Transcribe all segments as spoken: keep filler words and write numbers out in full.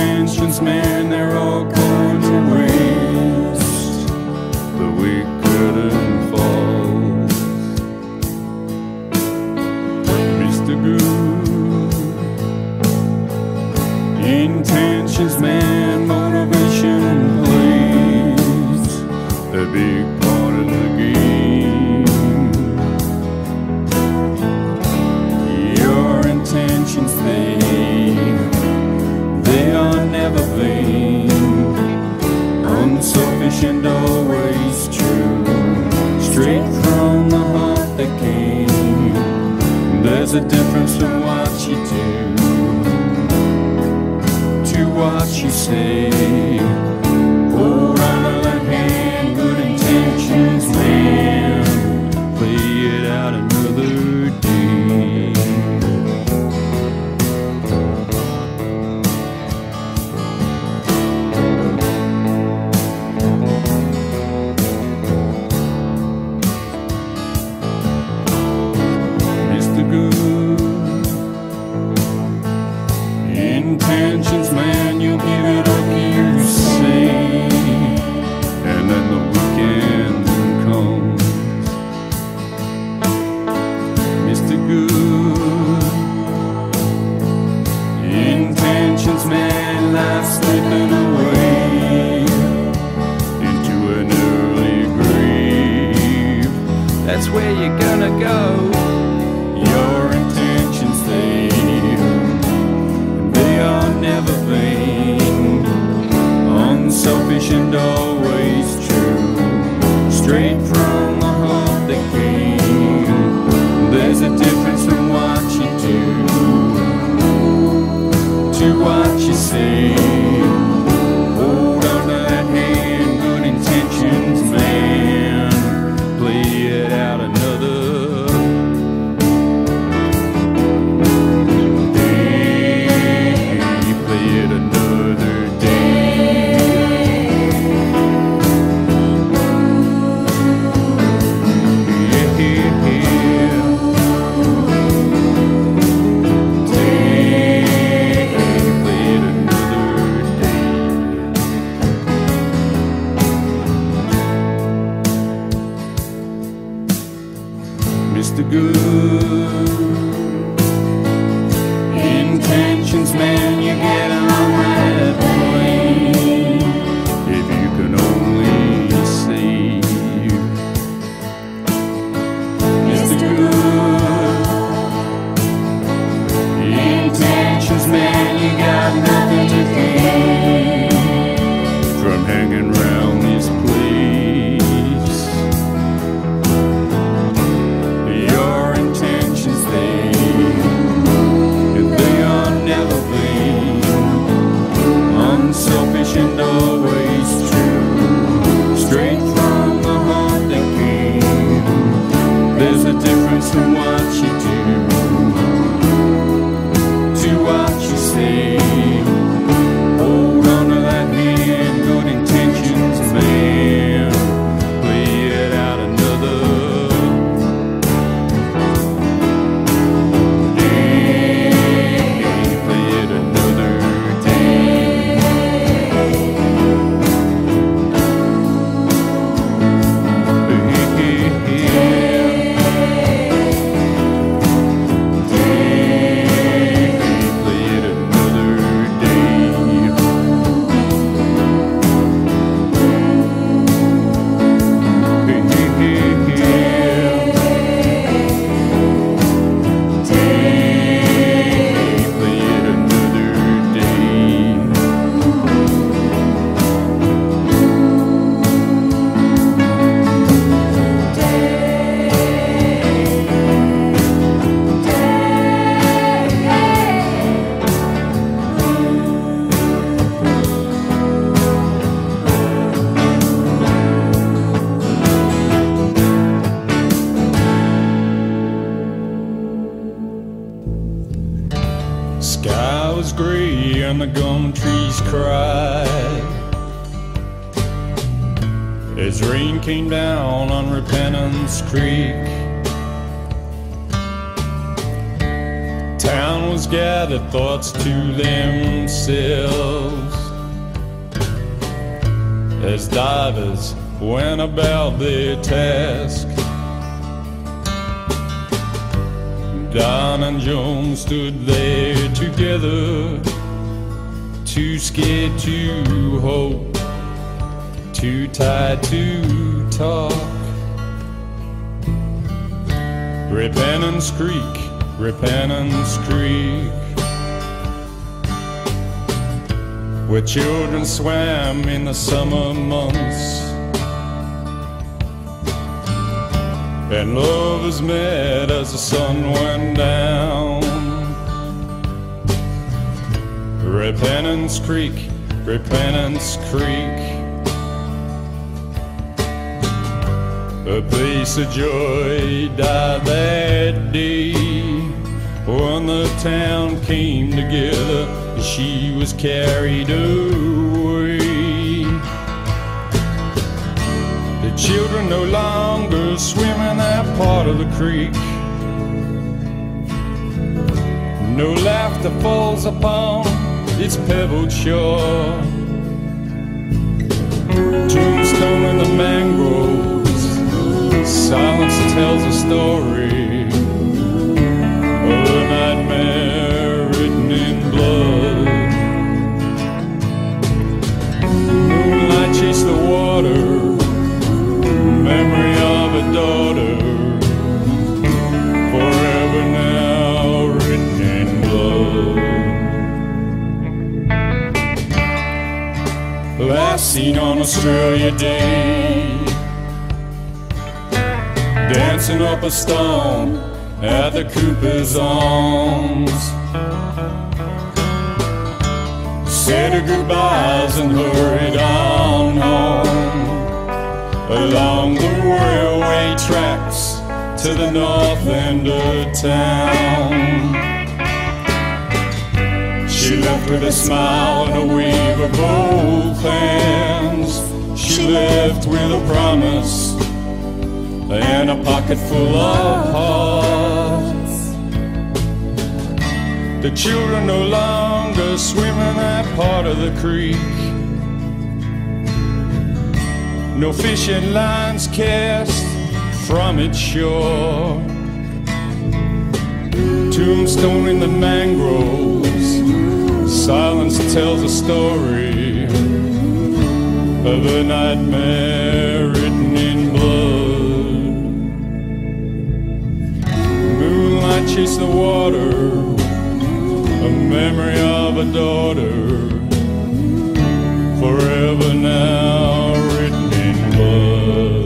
intentions, man, they're all going to waste, but we couldn't fall. Mister Good, intentions, man, motivation plays a big part of the game. Your intentions, they They are never vain, unselfish and always true, straight from the heart that came. There's a difference from what you do to what you say. Hold on to that hand, good intentions, man, play it out another day. Intentions, man, you give it up, you say, and then the weekend comes. Mister Good, intentions, man, life slipping away into an early grave. That's where you're gonna go. Your intentions, they never vain, unselfish and always true, straight from the heart that came. There's a difference from what you do to what you say. Hold on to that hand, good intentions, man, play it out another Mister Good, intentions, man, you get on that plane if you can only save. Mister Good, intentions, man, you got nothing to gain from hanging around this place. Unselfish and always true, straight from the heart that came. There's a difference from what you do to what you say. Hold on to that hand, good intentions, man, play it out another day, play it another sky was gray and the gum trees cried as rain came down on Repentance Creek. Town animals gathered thoughts to themselves as divers went about their task. Don and Joan stood there together, too scared to hope, too tired to talk. Repentance Creek, Repentance Creek, where children swam in the summer months and lovers met as the sun went down. Repentance Creek, Repentance Creek, a place of joy died that day when the town came together. She was carried away. The children no longer swim in that part of the creek. No laughter falls upon its pebbled shore. Tombstone in the mangroves, silence tells a story of a nightmare written in blood. Moonlight chased the water, memory of a daughter, forever now written in blood. Last seen on Australia Day, dancing up a stone at the Cooper's Arms. Said her goodbyes and hurried on home along the railway tracks to the north end of town. She left with a smile and a wave of both hands. She left with a promise and a pocket full of hearts. The children no longer swim in that part of the creek. No fishing lines cast from its shore. Tombstone in the mangroves, silence tells a story of a nightmare written in blood. Moonlight chased the water, a memory of a daughter, forever now written in blood.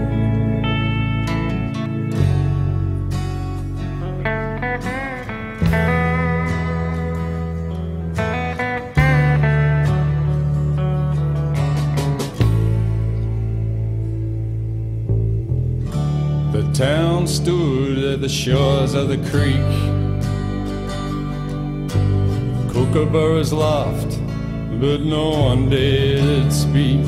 The town stood at the shores of the creek. Kookaburras laughed, but no one dared speak.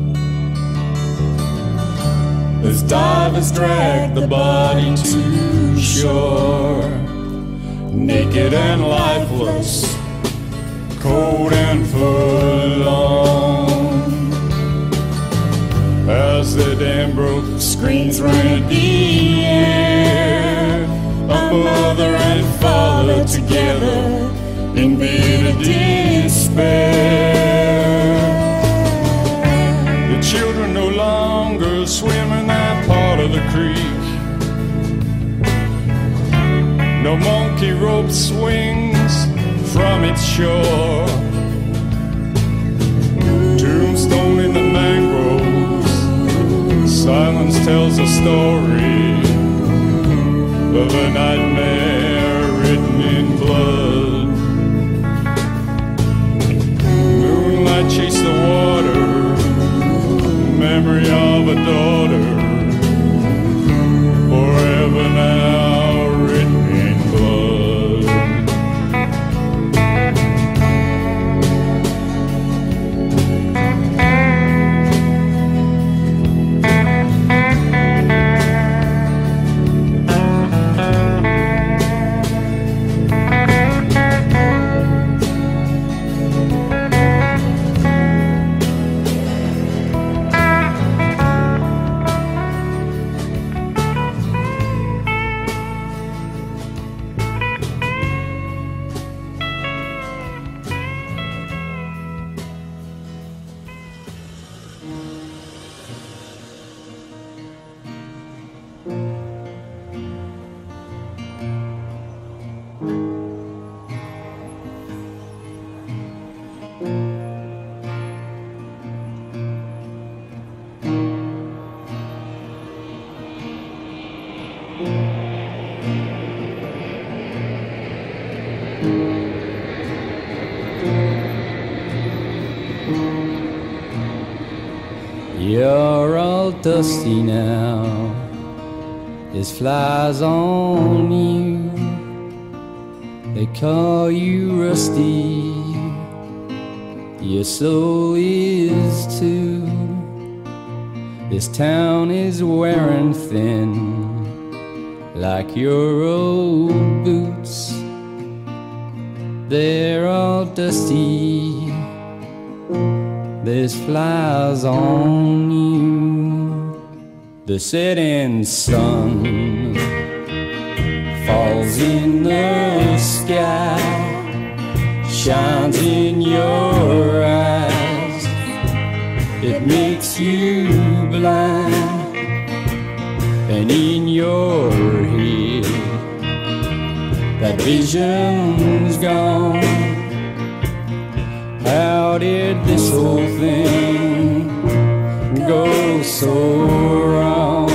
As divers dragged the body to shore, naked and lifeless, cold and forlorn. As the dam broke, screams rent the air. A mother and father together in bitter despair. The children no longer swim in that part of the creek. No monkey rope swings from its shore. Tombstone in the mangroves, silence tells a story of a nightmare written in blood. Moonlight chased the water, memory of a daughter, forever now written in blood. You're all dusty now, there's flies on you, they call you Rusty, your soul is too. This town is wearing thin, like your old boots, they're all dusty, there's flies on you. The setting sun falls in the sky, shines in your eyes, it makes you blind, and in your head that vision's gone. How did this whole thing go so wrong?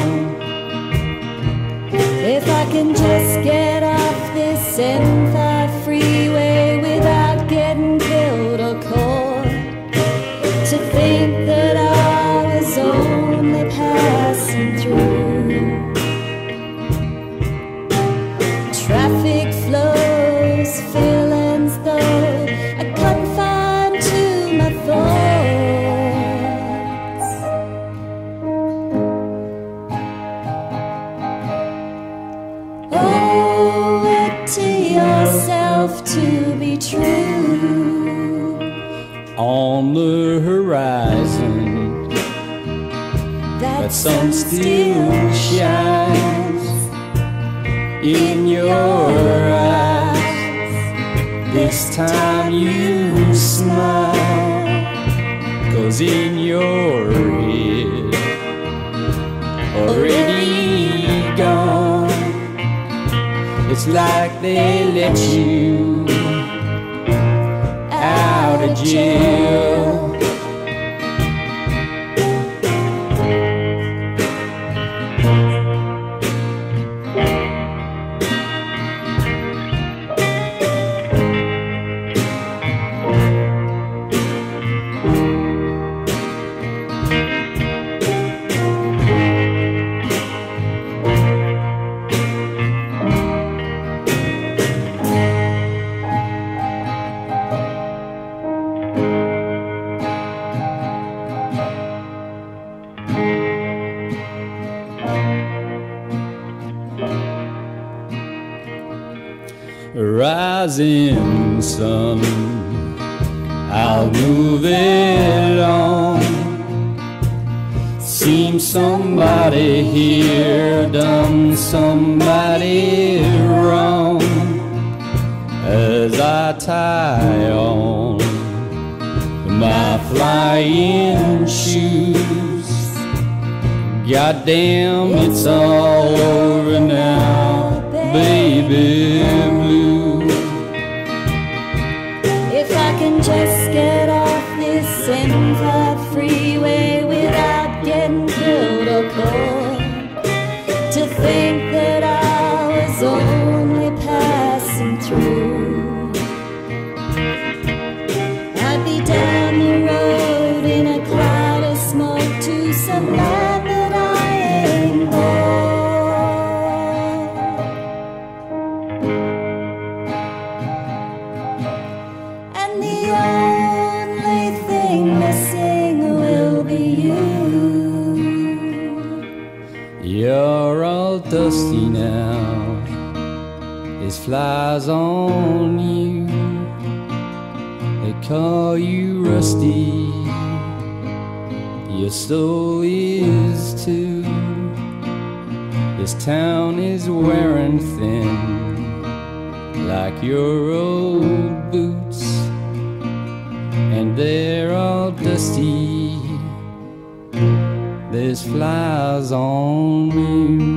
If I can just get off this M five freeway without getting killed or caught, to think that I was only passing through. Traffic flows, feelings though I confine to my thoughts. Owe it to yourself to be true. On the horizon, that sun still shines in your eyes. This time you smile, 'cause in your head, already gone, it's like they let you out of jail. Rising sun, I'll move it on. Seems somebody here done somebody wrong. As I tie on my flying shoes, goddamn, it's all over now, baby blue. If I can just get off this M five freeway without getting killed or caught, to think that I was only passing through. I'd be down the road in a cloud of smoke to some land that I ain't born. You're all dusty now, there's flies on you, they call you Rusty, your soul is too. This town is wearing thin, like your old boots, and they're all dusty, there's flies on you.